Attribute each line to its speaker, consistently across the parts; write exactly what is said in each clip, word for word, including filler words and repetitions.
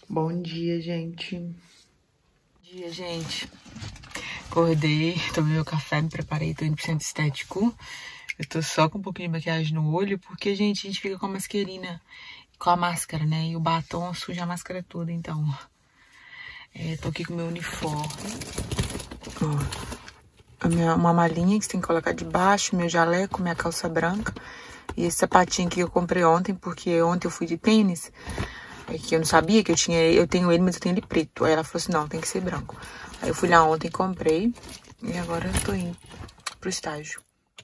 Speaker 1: Bom dia, gente. Bom dia, gente. Acordei, tomei meu café, me preparei, tô indo pro centro estético. Eu tô só com um pouquinho de maquiagem no olho, porque, gente, a gente fica com a mascarina, com a máscara, né? E o batom suja a máscara toda, então. É, tô aqui com o meu uniforme. Ó, a minha, uma malinha que você tem que colocar debaixo, meu jaleco, minha calça branca. E esse sapatinho aqui que eu comprei ontem, porque ontem eu fui de tênis. É que eu não sabia que eu tinha, eu tenho ele, mas eu tenho ele preto. Aí ela falou assim, não, tem que ser branco. Aí eu fui lá ontem, comprei. E agora eu tô indo pro estágio.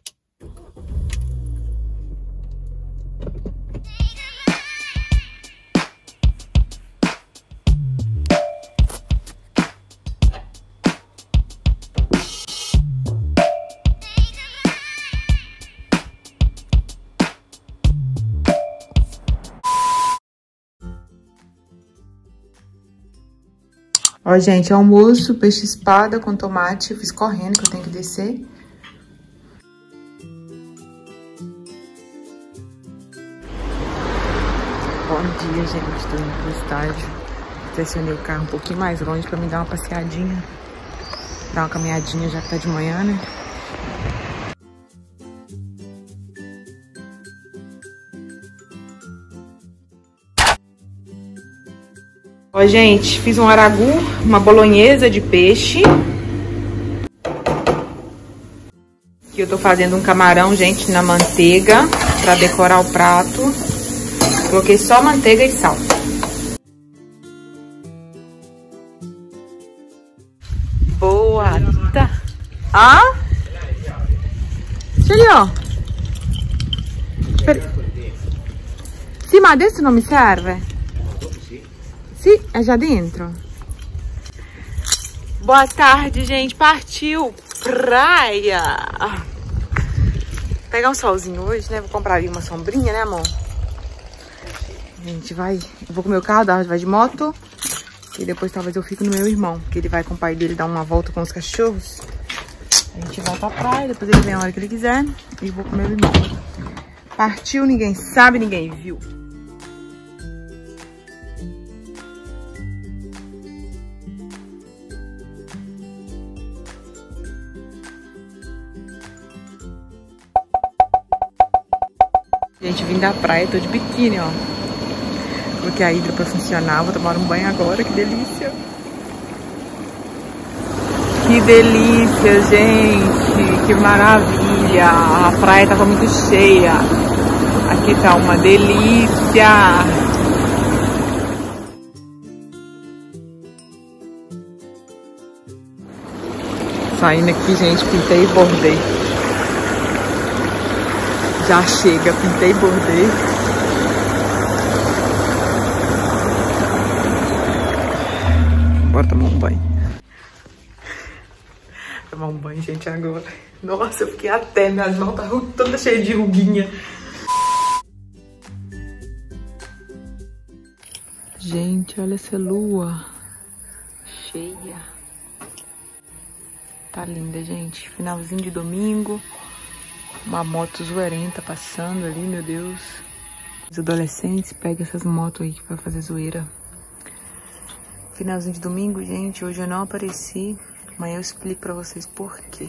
Speaker 1: Ó, gente, almoço, peixe espada com tomate. Eu fiz correndo, que eu tenho que descer. Bom dia, gente. Tô indo pro estágio. Estacionei o carro um pouquinho mais longe pra me dar uma passeadinha. Dar uma caminhadinha, já que tá de manhã, né? Ó, gente, fiz um aragu, uma bolonhesa de peixe. Aqui eu tô fazendo um camarão, gente, na manteiga, pra decorar o prato. Coloquei só manteiga e sal. Boa, tá. Ah? Celio. Sì, ma adesso non mi serve. Sì, é já dentro. Boa tarde, gente. Partiu praia. Vou pegar um solzinho hoje, né? Vou comprar ali uma sombrinha, né, amor? A gente vai... Eu vou com o meu carro, a gente vai de moto. E depois talvez eu fique no meu irmão, que ele vai com o pai dele dar uma volta com os cachorros. A gente vai pra praia, depois ele vem a hora que ele quiser. E vou com o meu irmão. Partiu, ninguém sabe, ninguém viu. Gente, vim da praia, tô de biquíni, ó. Coloquei a hidra pra funcionar, vou tomar um banho agora, que delícia. Que delícia, gente, que maravilha. A praia tava muito cheia. Aqui tá uma delícia. Saindo aqui, gente, pintei e bordei. Já chega, pintei e bordei. Bora tomar um banho. Tomar um banho, gente, agora. Nossa, eu fiquei até, minhas mãos tá toda cheia de ruguinha. Gente, olha essa lua cheia. Tá linda, gente. Finalzinho de domingo. Uma moto zoeirenta passando ali, meu Deus. Os adolescentes pegam essas motos aí pra fazer zoeira. Finalzinho de domingo, gente. Hoje eu não apareci. Amanhã eu explico pra vocês por quê.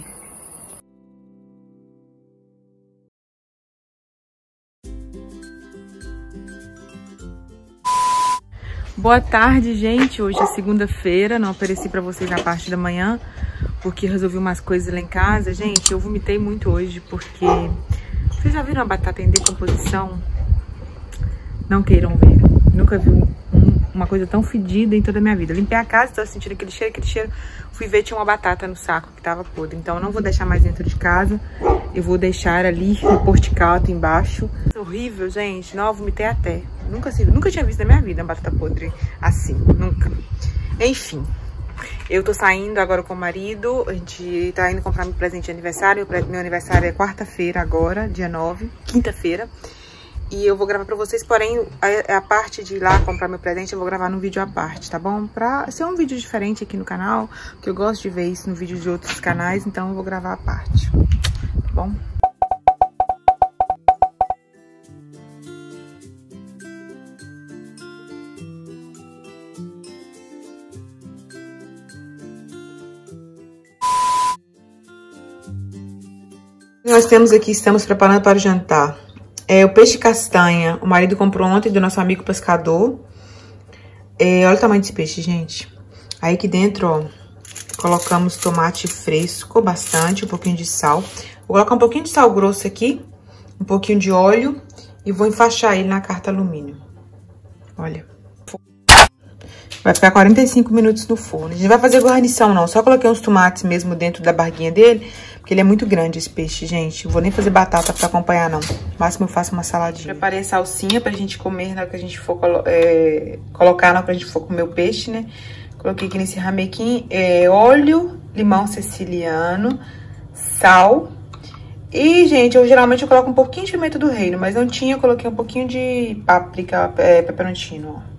Speaker 1: Boa tarde, gente. Hoje é segunda-feira. Não apareci pra vocês na parte da manhã, porque resolvi umas coisas lá em casa. Gente, eu vomitei muito hoje, porque... Vocês já viram a batata em decomposição? Não queiram ver. Nunca vi um, uma coisa tão fedida em toda a minha vida. Limpei a casa, tô sentindo aquele cheiro, aquele cheiro. Fui ver, tinha uma batata no saco que tava podre. Então eu não vou deixar mais dentro de casa. Eu vou deixar ali no porticato embaixo. É horrível, gente. Não, eu vomitei até. Nunca, nunca tinha visto na minha vida uma batata podre assim. Nunca. Enfim. Eu tô saindo agora com o marido. A gente tá indo comprar meu presente de aniversário. Meu aniversário é quarta-feira agora, dia nove. Quinta-feira. E eu vou gravar pra vocês, porém, a, a parte de ir lá comprar meu presente, eu vou gravar num vídeo à parte, tá bom? Pra ser um vídeo diferente aqui no canal, porque eu gosto de ver isso no vídeo de outros canais, então eu vou gravar à parte, tá bom? Nós temos aqui, estamos preparando para o jantar. É o peixe castanha. O marido comprou ontem do nosso amigo pescador. É, olha o tamanho desse peixe, gente. Aí aqui dentro, ó, colocamos tomate fresco, bastante, um pouquinho de sal. Vou colocar um pouquinho de sal grosso aqui, um pouquinho de óleo e vou enfaixar ele na carta alumínio. Olha. Vai ficar quarenta e cinco minutos no forno. A gente não vai fazer guarnição, não. Só coloquei uns tomates mesmo dentro da barriguinha dele, porque ele é muito grande esse peixe, gente. Não vou nem fazer batata pra acompanhar, não. No máximo eu faço uma saladinha. Preparei a salsinha pra gente comer na hora que a gente for é, colocar na hora que a gente for comer o peixe, né? Coloquei aqui nesse ramequim é, óleo, limão siciliano, sal. E, gente, eu geralmente eu coloco um pouquinho de pimenta do reino, mas não tinha, eu coloquei um pouquinho de páprica, é, peperoncino, ó.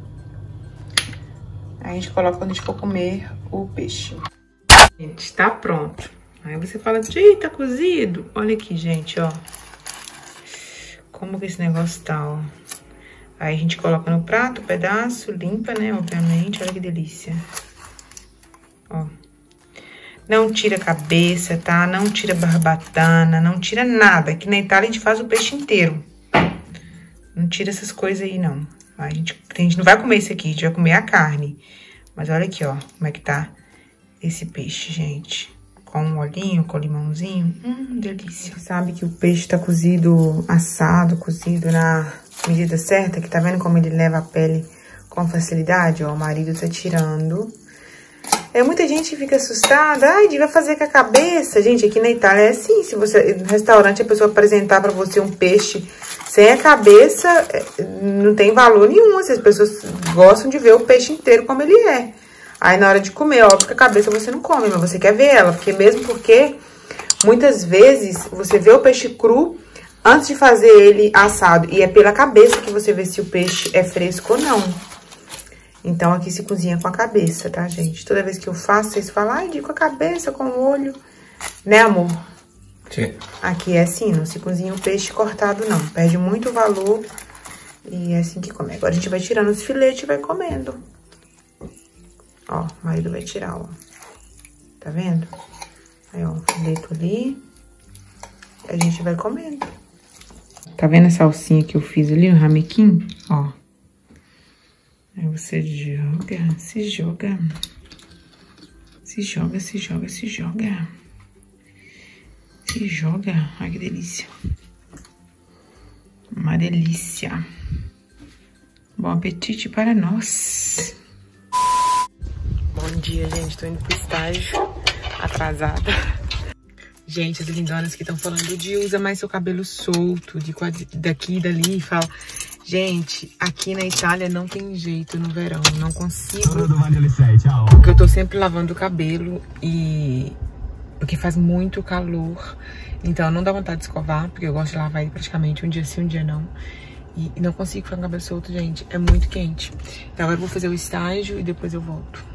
Speaker 1: Aí a gente coloca quando a gente for comer o peixe. Gente, tá pronto. Aí você fala assim, ih, tá cozido. Olha aqui, gente, ó. Como que esse negócio tá, ó. Aí a gente coloca no prato, um pedaço, limpa, né, obviamente. Olha que delícia. Ó. Não tira a cabeça, tá? Não tira barbatana, não tira nada. Aqui na Itália a gente faz o peixe inteiro. Não tira essas coisas aí, não. A gente, a gente não vai comer isso aqui, a gente vai comer a carne. Mas olha aqui, ó, como é que tá esse peixe, gente. Com um olhinho, com limãozinho. Hum, delícia. Você sabe que o peixe tá cozido, assado, cozido na medida certa, que tá vendo como ele leva a pele com facilidade? Ó, o marido tá tirando. É, muita gente fica assustada. Ai, devia fazer com a cabeça. Gente, aqui na Itália é assim. Se você, no restaurante, a pessoa apresentar pra você um peixe sem a cabeça, não tem valor nenhum. As pessoas gostam de ver o peixe inteiro como ele é. Aí, na hora de comer, óbvio que a cabeça você não come, mas você quer ver ela. Porque mesmo porque, muitas vezes, você vê o peixe cru antes de fazer ele assado. E é pela cabeça que você vê se o peixe é fresco ou não. Então, aqui se cozinha com a cabeça, tá, gente? Toda vez que eu faço, vocês falam, ai, de com a cabeça, com o olho. Né, amor? Sim. Aqui é assim, não se cozinha o peixe cortado, não. Perde muito valor e é assim que come. Agora a gente vai tirando os filetes e vai comendo. Ó, o marido vai tirar, ó. Tá vendo? Aí, ó, o fileto ali. E a gente vai comendo. Tá vendo a salsinha que eu fiz ali no ramequim? Ó. Aí você joga, se joga, se joga, se joga, se joga, se joga. Ai, que delícia. Uma delícia. Bom apetite para nós. Bom dia, gente. Tô indo pro estágio, atrasada. Gente, as lindonas que estão falando de usa mais seu cabelo solto, de daqui e dali, e fala... Gente, aqui na Itália não tem jeito no verão, não consigo, porque eu tô sempre lavando o cabelo e... porque faz muito calor, então não dá vontade de escovar, porque eu gosto de lavar ele praticamente um dia sim, um dia não. E, e não consigo ficar com o cabelo solto, gente, é muito quente. Então agora eu vou fazer o estágio e depois eu volto.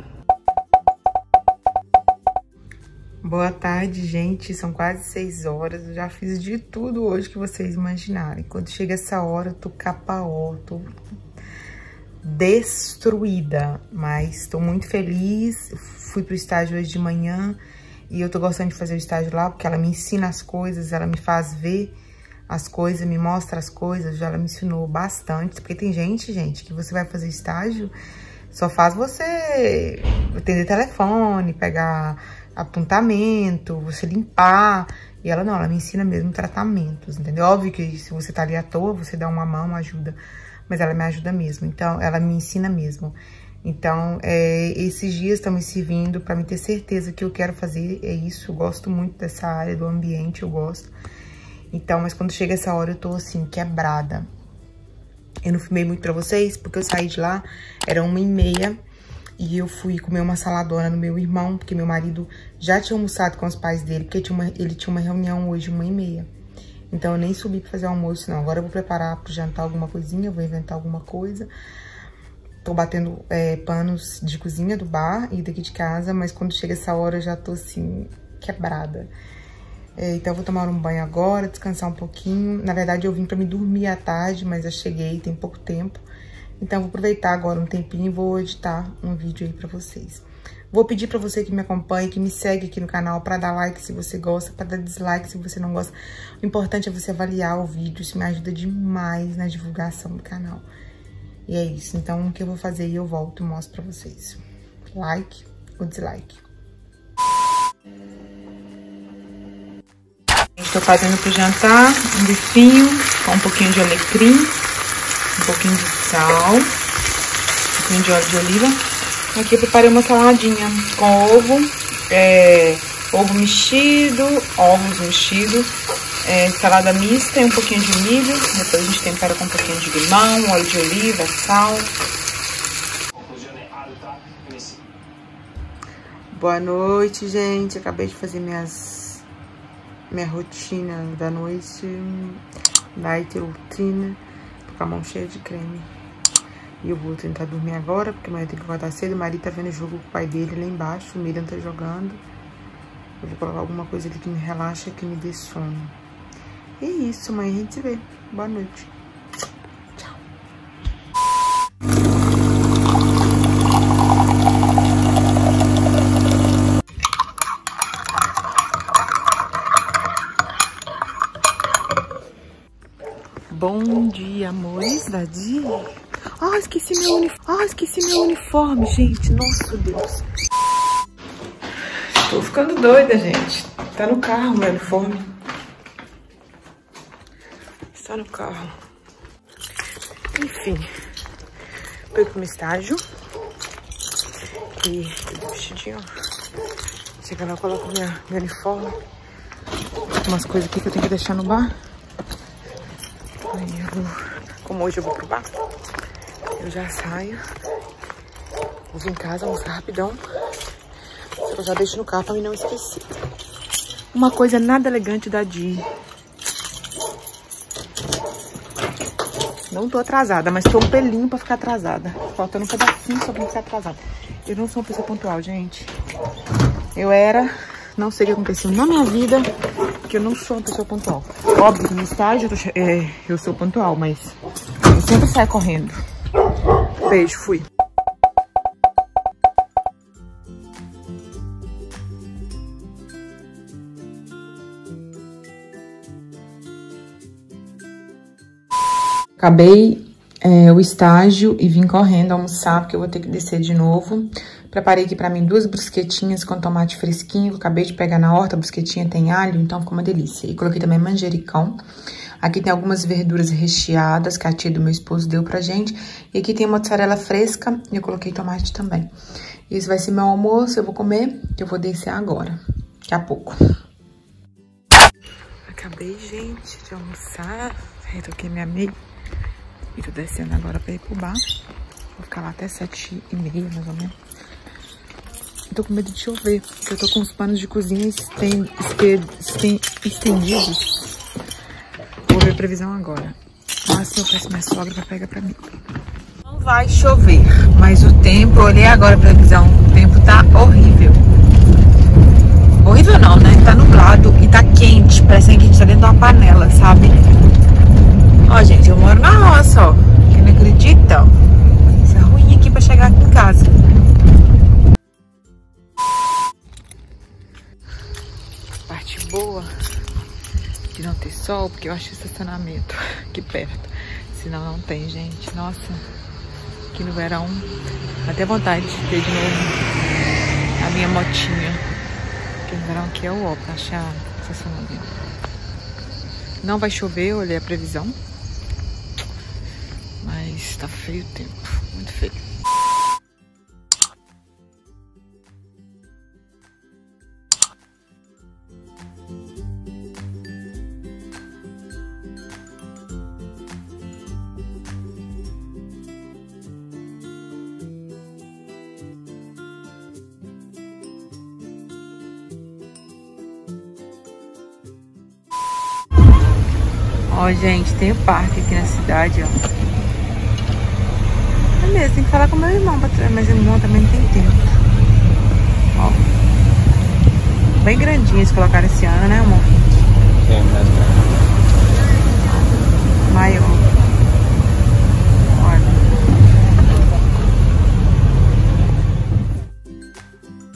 Speaker 1: Boa tarde, gente. São quase seis horas. Eu já fiz de tudo hoje que vocês imaginarem. Quando chega essa hora, eu tô capaó, tô destruída. Mas tô muito feliz. Fui pro estágio hoje de manhã e eu tô gostando de fazer o estágio lá, porque ela me ensina as coisas, ela me faz ver as coisas, me mostra as coisas. Já ela me ensinou bastante. Porque tem gente, gente, que você vai fazer estágio, só faz você atender telefone, pegar... apontamento, você limpar. E ela não, ela me ensina mesmo tratamentos, entendeu? Óbvio que se você tá ali à toa, você dá uma mão, ajuda. Mas ela me ajuda mesmo, então ela me ensina mesmo. Então, é, esses dias estão me servindo pra me ter certeza que eu quero fazer é isso. Eu gosto muito dessa área do ambiente, eu gosto. Então, mas quando chega essa hora eu tô assim, quebrada. Eu não filmei muito pra vocês, porque eu saí de lá, era uma e meia. E eu fui comer uma saladona no meu irmão, porque meu marido já tinha almoçado com os pais dele, porque tinha uma, ele tinha uma reunião hoje, uma e meia. Então, eu nem subi pra fazer almoço, não. Agora eu vou preparar pro jantar alguma coisinha, vou inventar alguma coisa. Tô batendo é, panos de cozinha do bar e daqui de casa, mas quando chega essa hora eu já tô, assim, quebrada. É, então, eu vou tomar um banho agora, descansar um pouquinho. Na verdade, eu vim pra me dormir à tarde, mas eu cheguei, tem pouco tempo. Então, vou aproveitar agora um tempinho e vou editar um vídeo aí pra vocês. Vou pedir pra você que me acompanhe, que me segue aqui no canal, pra dar like se você gosta, pra dar dislike se você não gosta. O importante é você avaliar o vídeo, isso me ajuda demais na divulgação do canal. E é isso, então o que eu vou fazer e eu volto e mostro pra vocês. Like ou dislike. Estou fazendo pro jantar um bifinho com um pouquinho de alecrim, um pouquinho de sal, um pouquinho de óleo de oliva. Aqui eu preparei uma saladinha com ovo, é, ovo mexido, ovos mexidos, é, salada mista e um pouquinho de milho. Depois a gente tempera com um pouquinho de limão, óleo de oliva, sal. Boa noite, gente. Acabei de fazer minhas, minha rotina da noite, night routine, tô com a mão cheia de creme. E eu vou tentar dormir agora, porque amanhã tem que acordar cedo. O marido tá vendo o jogo com o pai dele lá embaixo. O Miriam tá jogando. Eu vou colocar alguma coisa ali que me relaxa, que me dê sono. E é isso, amanhã a gente se vê. Boa noite. Tchau. Bom dia, amores da dia. Ah, esqueci meu uniforme. Ah, esqueci meu uniforme, gente. Nossa, Deus. Tô ficando doida, gente. Tá no carro meu uniforme. Está no carro. Enfim. Fui pro meu estágio. E tudo vestidinho. Chega lá, eu coloco minha, meu uniforme. Umas coisas aqui que eu tenho que deixar no bar. Aí eu vou, como hoje eu vou pro bar, eu já saio, vou vir em casa, almoçar rapidão. Eu já deixo no carro pra mim não esquecer. Uma coisa nada elegante da Di. Não tô atrasada, mas tô um pelinho pra ficar atrasada. Faltando um pedacinho só pra ficar atrasada. Eu não sou uma pessoa pontual, gente. Eu era, não sei o que aconteceu na minha vida, que eu não sou uma pessoa pontual. Óbvio que no estágio eu, tô, é, eu sou pontual, mas eu sempre saio correndo. Beijo, fui. Acabei é, o estágio e vim correndo almoçar, porque eu vou ter que descer de novo. Preparei aqui pra mim duas brusquetinhas com tomate fresquinho. Acabei de pegar na horta, a brusquetinha tem alho, então ficou uma delícia. E coloquei também manjericão. Aqui tem algumas verduras recheadas que a tia do meu esposo deu pra gente. E aqui tem mozzarella fresca e eu coloquei tomate também. Esse vai ser meu almoço, eu vou comer, que eu vou descer agora, daqui a pouco. Acabei, gente, de almoçar. Retoquei minha meia. E tô descendo agora pra ir pro bar. Vou ficar lá até sete e meia, mais ou menos. Eu tô com medo de chover, porque eu tô com os panos de cozinha esten, esten, esten, estendidos. Vou ver a previsão agora. Mas eu peço minha sogra pra pegar pra mim. Não vai chover, mas o tempo, eu olhei agora a previsão, o tempo tá horrível. Horrível não, né? Tá nublado e tá quente, parece que a gente tá dentro de uma panela, sabe? Ó, gente, eu moro na roça, ó. Quem não acredita? Isso é ruim aqui pra chegar aqui em casa. Parte boa de não ter sol, porque eu acho estacionamento aqui perto. Senão não tem, gente. Nossa, aqui no verão, dá até vontade de ter de novo a minha motinha. Porque no verão aqui é o ó pra achar estacionamento. Não vai chover, eu olhei a previsão. Mas tá feio o tempo, muito feio. Ó, gente, tem o parque aqui na cidade, ó. É mesmo, tem que falar com meu irmão, mas meu irmão também não tem tempo. Ó. Bem grandinho eles colocaram esse ano, né, amor?
Speaker 2: Tem, mais grande.
Speaker 1: Maior. Olha.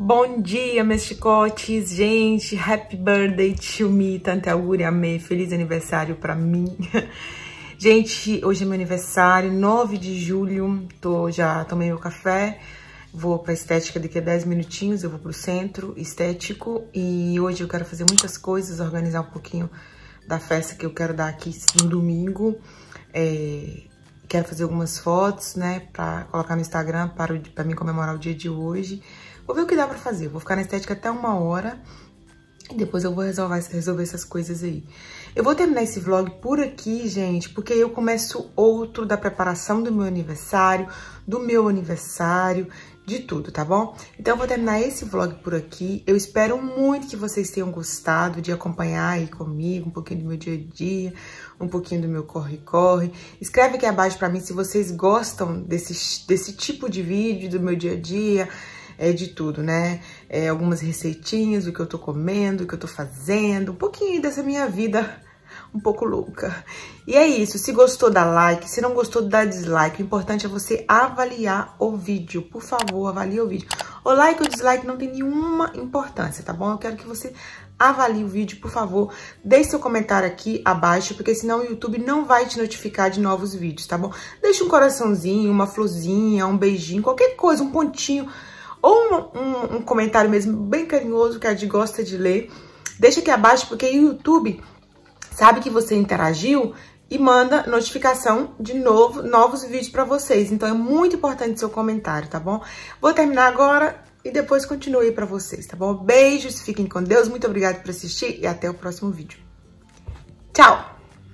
Speaker 1: Bom dia, meus chicotes, gente, happy birthday to me, tante auguri a me, feliz aniversário pra mim. Gente, hoje é meu aniversário, nove de julho, tô, já tomei meu café, vou pra estética daqui a dez minutinhos, eu vou pro centro estético e hoje eu quero fazer muitas coisas, organizar um pouquinho da festa que eu quero dar aqui no domingo, é, quero fazer algumas fotos, né, pra colocar no Instagram para, pra mim comemorar o dia de hoje. Vou ver o que dá pra fazer, vou ficar na estética até uma hora e depois eu vou resolver, resolver essas coisas aí. Eu vou terminar esse vlog por aqui, gente, porque eu começo outro da preparação do meu aniversário, do meu aniversário, de tudo, tá bom? Então eu vou terminar esse vlog por aqui. Eu espero muito que vocês tenham gostado de acompanhar aí comigo um pouquinho do meu dia a dia, um pouquinho do meu corre-corre. Escreve aqui abaixo pra mim se vocês gostam desse, desse tipo de vídeo do meu dia a dia, é de tudo, né? É, algumas receitinhas, o que eu tô comendo, o que eu tô fazendo, um pouquinho dessa minha vida um pouco louca. E é isso, se gostou, dá like, se não gostou, dá dislike. O importante é você avaliar o vídeo, por favor, avalie o vídeo. O like ou dislike não tem nenhuma importância, tá bom? Eu quero que você avalie o vídeo, por favor. Deixe seu comentário aqui abaixo, porque senão o YouTube não vai te notificar de novos vídeos, tá bom? Deixa um coraçãozinho, uma florzinha, um beijinho, qualquer coisa, um pontinho, ou um, um, um comentário mesmo bem carinhoso que a Adi gosta de ler. Deixa aqui abaixo, porque o YouTube sabe que você interagiu e manda notificação de novo, novos vídeos pra vocês. Então, é muito importante seu comentário, tá bom? Vou terminar agora e depois continuo aí pra vocês, tá bom? Beijos, fiquem com Deus, muito obrigada por assistir e até o próximo vídeo. Tchau!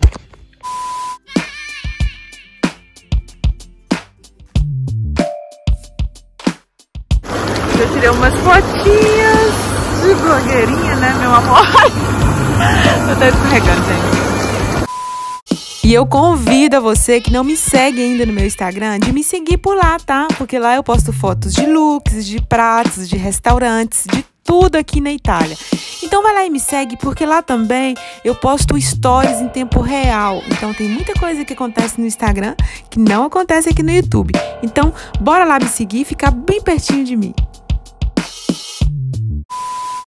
Speaker 1: Eu tirei umas fotinhas de blogueirinha, né, meu amor? Eu tô escorregando, gente. E eu convido a você que não me segue ainda no meu Instagram de me seguir por lá, tá? Porque lá eu posto fotos de looks, de pratos, de restaurantes, de tudo aqui na Itália. Então vai lá e me segue, porque lá também eu posto stories em tempo real. Então tem muita coisa que acontece no Instagram que não acontece aqui no YouTube. Então bora lá me seguir e ficar bem pertinho de mim.